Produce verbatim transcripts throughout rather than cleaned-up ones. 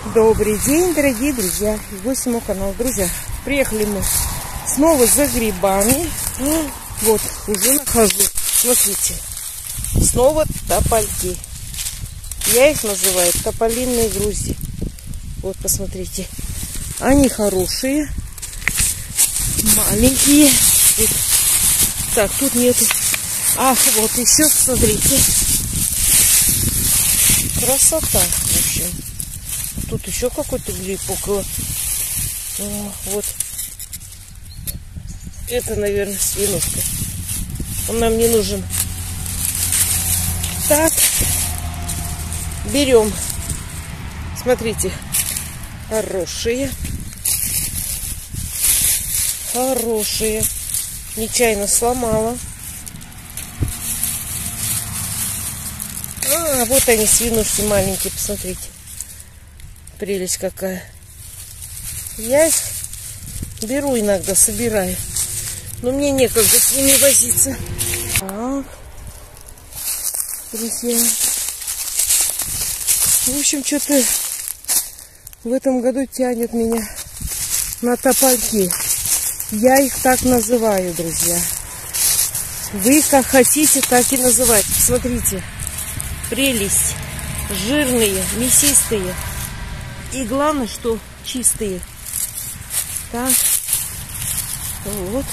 Добрый день, дорогие друзья, гости моего канала. Друзья, приехали мы снова за грибами. Вот, уже нахожу. Смотрите, снова топольки. Я их называю тополиные грузи. Вот, посмотрите. Они хорошие, маленькие. Вот. Так, тут нету. Ах, вот еще, смотрите. Красота, в общем. Тут еще какой-то гриб около. О, вот. Это, наверное, свинушка. Он нам не нужен. Так. Берем. Смотрите. Хорошие. Хорошие. Нечаянно сломала. А, вот они, свинушки маленькие, посмотрите. Прелесть какая. Я их беру иногда, собираю. Но мне некогда с ними возиться. Так. Друзья. В общем, что-то в этом году тянет меня на топольки. Я их так называю, друзья. Вы как хотите, так и называйте. Смотрите. Прелесть. Жирные, мясистые. И главное, что чистые. Так. Вот.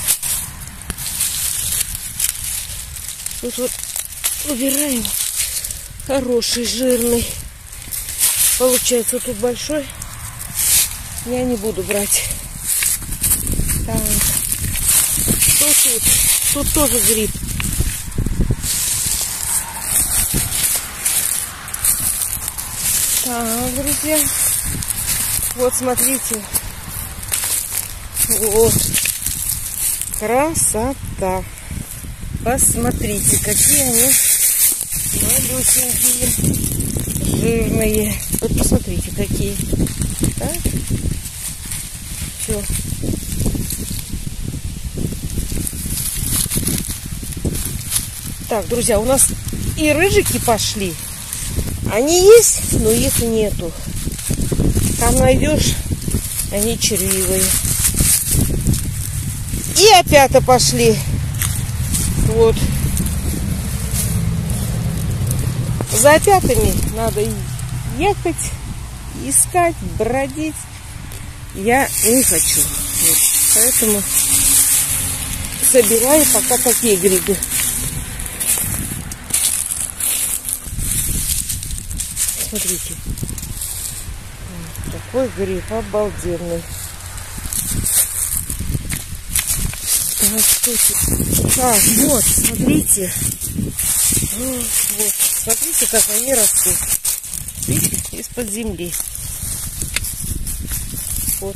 Тут вот убираем. Хороший, жирный. Получается, тут большой. Я не буду брать. Так. Что тут? Тут тоже гриб. Так, друзья. Вот, смотрите. Вот. Красота. Посмотрите, какие они малюсенькие, жирные. Вот посмотрите, какие. Так. Все. Так, друзья, у нас и рыжики пошли. Они есть, но их нету. Там найдешь, они червивые. И опять пошли. Вот. За опятами надо ехать, искать, бродить. Я не хочу. Вот. Поэтому собираю пока такие грибы. Смотрите. Такой гриб обалденный. Так, так, вот, смотрите. Вот, смотрите, как они растут. Видите, из-под земли. Вот.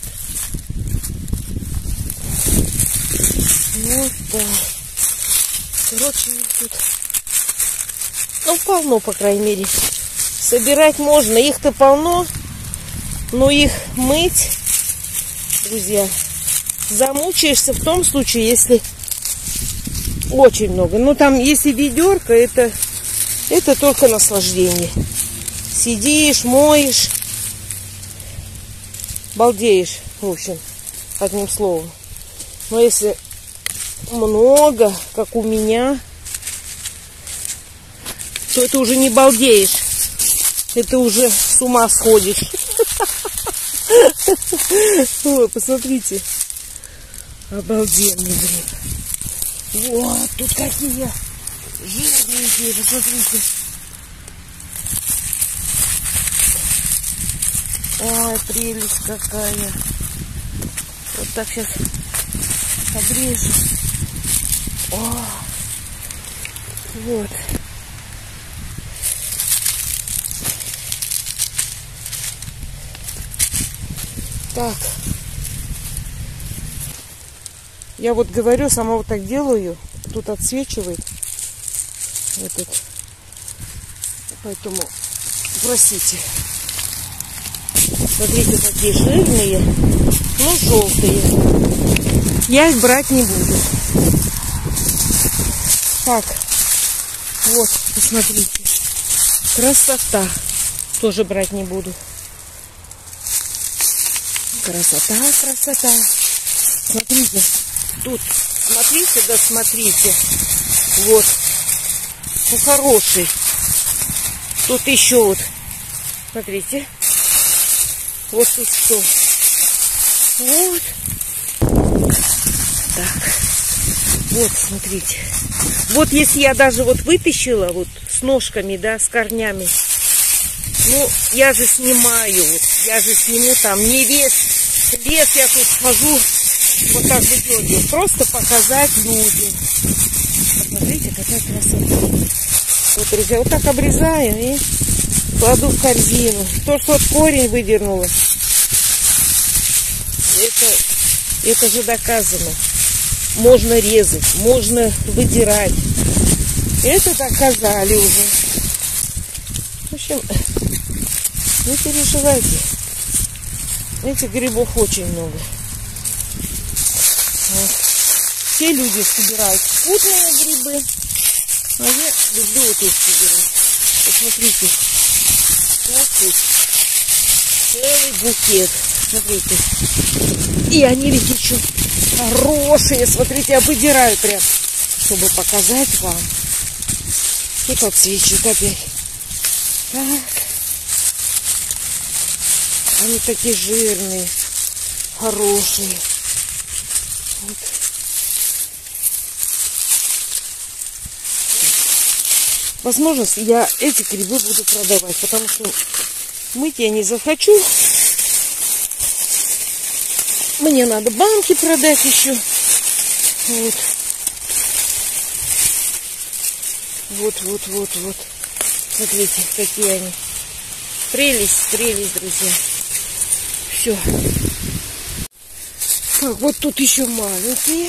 Вот так. Короче, тут, ну, полно, по крайней мере. Собирать можно. Их-то полно. Но их мыть, друзья, замучаешься в том случае, если очень много. Ну, там, если ведерко, это, это только наслаждение. Сидишь, моешь, балдеешь, в общем, одним словом. Но если много, как у меня, то это уже не балдеешь. Это уже с ума сходишь. Ой, посмотрите. Обалденный гриб. Вот, тут какие жирненькие, посмотрите. Ой, прелесть какая. Вот так сейчас обрежу. О, вот. Так. Я вот говорю, сама вот так делаю. Тут отсвечивает. Этот. Поэтому простите. Смотрите, какие жирные. Ну, желтые. Я их брать не буду. Так. Вот, посмотрите. Красота. Тоже брать не буду. Красота, красота. Смотрите, тут, смотрите, да смотрите. Вот, ну хороший. Тут еще вот, смотрите. Вот тут что. Вот. Так. Вот, смотрите. Вот если я даже вот вытащила вот с ножками, да, с корнями. Ну, я же снимаю, вот, я же сниму там не весь лес, я тут хожу, вот так выдергиваю. Просто показать людям. Посмотрите, какая красота. Вот, друзья, вот так обрезаю и кладу в корзину. То, что вот корень выдернула, это, это же доказано. Можно резать, можно выдирать. Это доказали уже. В общем, не переживайте. Этих грибов очень много. Вот. Все люди собирают вкусные грибы, а я люблю вот их собирать. Посмотрите, вот тут целый букет. Смотрите. И они ведь еще хорошие. Смотрите, обыдираю прям, чтобы показать вам. И подсвечивают опять. Так. Они такие жирные, хорошие. Вот. Возможно, я эти грибы буду продавать, потому что мыть я не захочу. Мне надо банки продать еще. Вот. Вот, вот, вот, вот. Смотрите, какие они. Прелесть, прелесть, друзья. Все. Так, вот тут еще маленькие.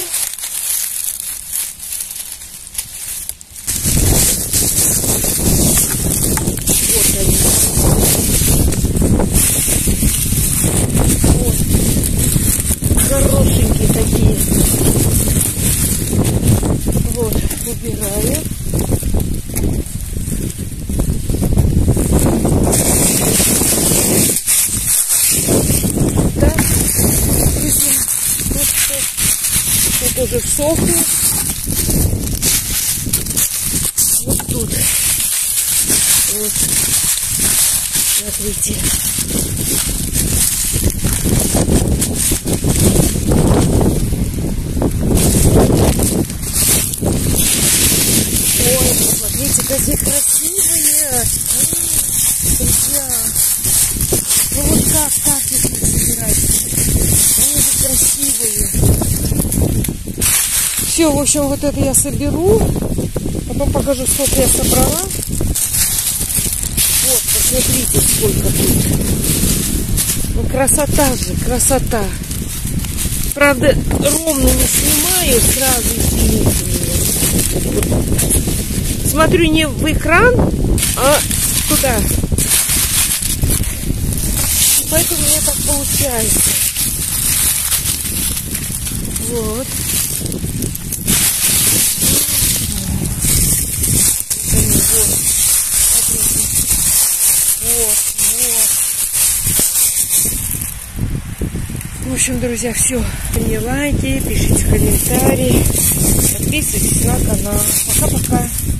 Вот они. Вот. Хорошенькие такие. Вот, выбираю. Тоже сохнет. Вот тут. Вот. Смотрите. Ой, смотрите, какие красивые. Друзья. Ну вот как, как их собирать? Они же красивые. Все, в общем, вот это я соберу. Потом покажу, сколько я собрала. Вот, посмотрите, сколько тут. Ну, красота же, красота. Правда, ровно не снимаю, сразу извините меня. Вот. Смотрю не в экран, а туда. И поэтому у меня так получается. Вот. В общем, друзья, все. Мне лайки, пишите комментарии, подписывайтесь на канал. Пока-пока.